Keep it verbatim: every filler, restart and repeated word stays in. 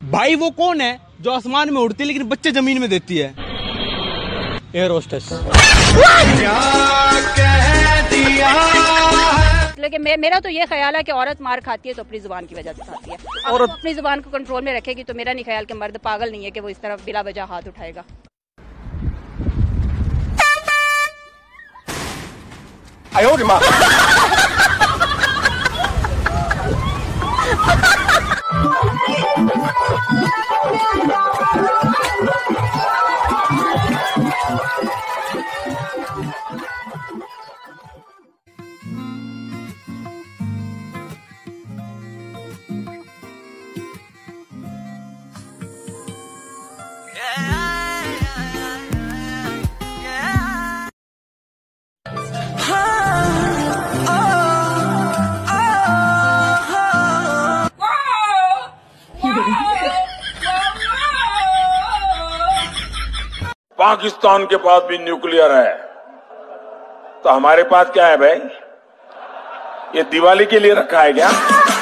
भाई वो कौन है जो आसमान में उड़ती है लेकिन बच्चे जमीन में देती है? Air hostess. क्या कह दिया। लेकिन मे, मेरा तो ये ख्याल है कि औरत मार खाती है तो अपनी जुबान की वजह से खाती है। और अपनी जुबान को कंट्रोल में रखेगी तो मेरा नहीं ख्याल कि मर्द पागल नहीं है कि वो इस तरफ बिला वजह हाथ उठाएगा। आयो रे माँ। पाकिस्तान के पास भी न्यूक्लियर है तो हमारे पास क्या है भाई? ये दिवाली के लिए रखा है क्या?